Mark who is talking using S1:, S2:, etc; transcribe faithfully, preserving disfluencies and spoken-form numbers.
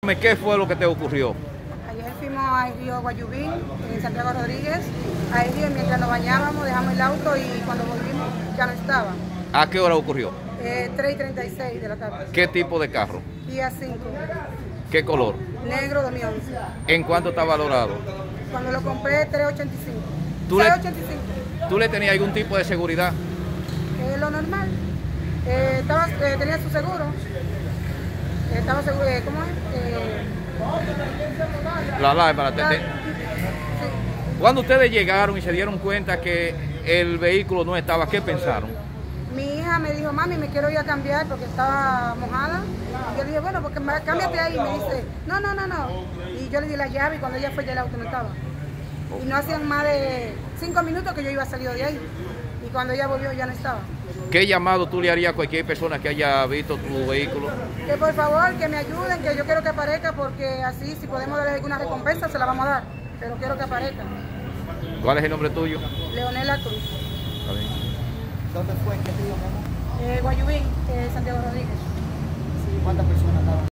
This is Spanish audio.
S1: ¿Qué fue lo que te ocurrió?
S2: Ayer fuimos al río Guayubín, en Santiago Rodríguez. Ahí mientras nos bañábamos, dejamos el auto y cuando volvimos ya no estaba.
S1: ¿A qué hora ocurrió?
S2: Eh, tres y treinta y seis de la tarde.
S1: ¿Qué tipo de carro?
S2: Día cinco.
S1: ¿Qué color?
S2: Negro dos mil once.
S1: ¿En cuánto está valorado?
S2: Cuando lo compré, tres ochenta y cinco.
S1: ¿Tú le,
S2: seis ochenta y cinco.
S1: ¿Tú le tenías algún tipo de seguridad?
S2: Eh, lo normal. Eh, estaba, eh, tenía su seguro. Eh, estaba seguro, eh, ¿cómo es? Eh,
S1: La alarma, la
S2: la-
S1: te-
S2: sí.
S1: Cuando ustedes llegaron y se dieron cuenta que el vehículo no estaba, ¿qué pensaron?
S2: Mi hija me dijo, mami, me quiero ir a cambiar porque estaba mojada. Y yo le dije, bueno, porque me- cámbiate ahí. Y me dice, no, no, no, no. Y yo le di la llave y cuando ella fue ya el auto no estaba. Y no hacían más de cinco minutos que yo iba salido de ahí. Y cuando ella volvió ya no estaba.
S1: ¿Qué llamado tú le harías a cualquier persona que haya visto tu vehículo?
S2: Que por favor, que me ayuden, que yo quiero que aparezca porque así si podemos darle alguna recompensa se la vamos a dar. Pero quiero que aparezca.
S1: ¿Cuál es el nombre tuyo?
S2: Leonela Cruz.
S1: Está bien.
S3: ¿Dónde fue? ¿En qué río, mi amor?
S2: Eh, Guayubín, eh, Santiago Rodríguez.
S3: ¿Cuántas personas estaban?